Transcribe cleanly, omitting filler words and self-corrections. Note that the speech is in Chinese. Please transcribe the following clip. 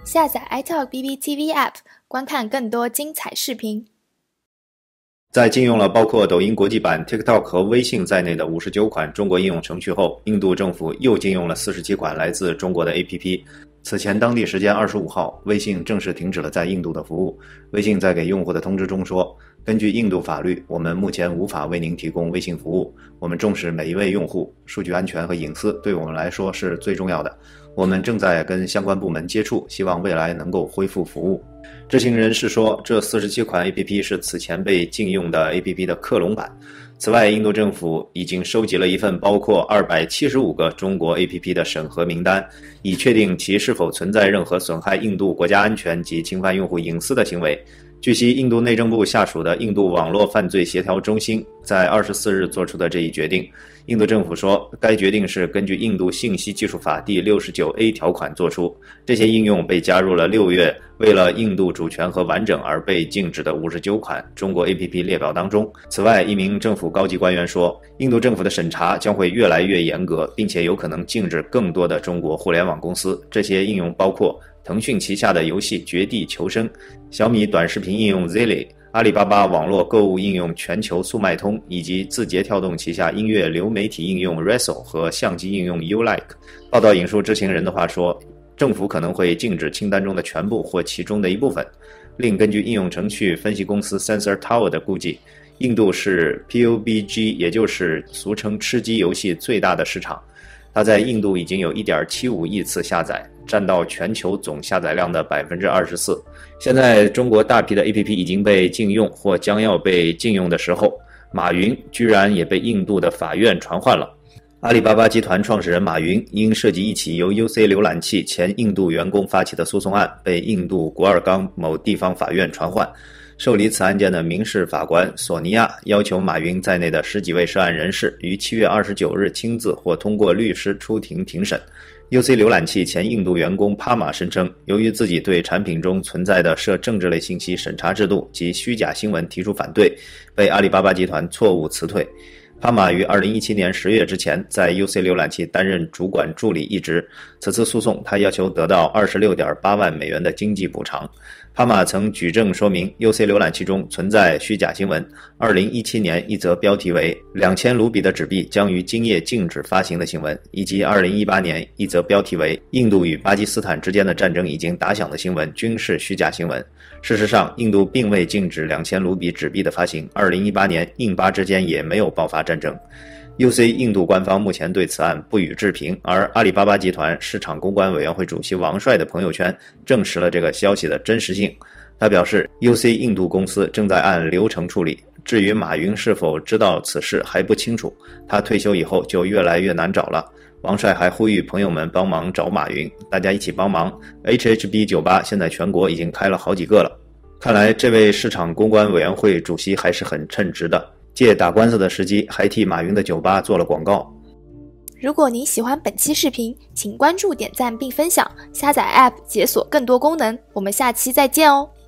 下载 iTalk BBTV App， 观看更多精彩视频。 在禁用了包括抖音国际版、TikTok 和微信在内的59款中国应用程序后，印度政府又禁用了47款来自中国的 APP。此前当地时间25号，微信正式停止了在印度的服务。微信在给用户的通知中说，根据印度法律，我们目前无法为您提供微信服务。我们重视每一位用户，数据安全和隐私对我们来说是最重要的。我们正在跟相关部门接触，希望未来能够恢复服务。知情人士说，这47款 APP 是此前被禁用的 APP 的克隆版。此外，印度政府已经收集了一份包括275个中国 APP 的审核名单，以确定其是否存在任何损害印度国家安全及侵犯用户隐私的行为。据悉，印度内政部下属的印度网络犯罪协调中心在24日做出的这一决定。印度政府说，该决定是根据印度信息技术法第 69A 条款作出。这些应用被加入了6月为了印度主权和完整而被禁止的59款中国 APP 列表当中。此外，一名政府高级官员说，印度政府的审查将会越来越严格，并且有可能禁止更多的中国互联网公司。这些应用包括腾讯旗下的游戏《绝地求生》、小米短视频应用 Zili、阿里巴巴网络购物应用全球速卖通，以及字节跳动旗下音乐流媒体应用 Resso 和相机应用 Ulike。报道引述知情人的话说，政府可能会禁止清单中的全部或其中的一部分。另根据应用程序分析公司 Sensor Tower 的估计，印度是 PUBG， 也就是俗称吃鸡游戏最大的市场。它在印度已经有 1.75 亿次下载，占到全球总下载量的 24%。现在中国大批的 APP 已经被禁用或将要被禁用的时候，马云居然也被印度的法院传唤了。阿里巴巴集团创始人马云因涉及一起由 UC 浏览器前印度员工发起的诉讼案，被印度古尔冈某地方法院传唤。受理此案件的民事法官索尼娅要求马云在内的10几位涉案人士于7月29日亲自或通过律师出庭庭审。UC 浏览器前印度员工帕玛声称，由于自己对产品中存在的涉政治类信息审查制度及虚假新闻提出反对，被阿里巴巴集团错误辞退。帕玛于2017年10月之前在 UC 浏览器担任主管助理一职。此次诉讼，他要求得到26.8万美元的经济补偿。帕玛曾举证说明 UC 浏览器中存在虚假新闻。2017年一则标题为2000卢比的纸币将于今夜禁止发行的新闻，以及2018年一则标题为印度与巴基斯坦之间的战争已经打响的新闻均是虚假新闻。事实上，印度并未禁止2000卢比纸币的发行，2018年印巴之间也没有爆发战争。UC 印度官方目前对此案不予置评，而阿里巴巴集团市场公关委员会主席王帅的朋友圈证实了这个消息的真实性。他表示 UC 印度公司正在按流程处理，至于马云是否知道此事还不清楚，他退休以后就越来越难找了。王帅还呼吁朋友们帮忙找马云，大家一起帮忙。HHB 酒吧现在全国已经开了好几个了。看来这位市场公关委员会主席还是很称职的，借打官司的时机还替马云的酒吧做了广告。 如果您喜欢本期视频，请关注、点赞并分享，下载 App 解锁更多功能。我们下期再见哦。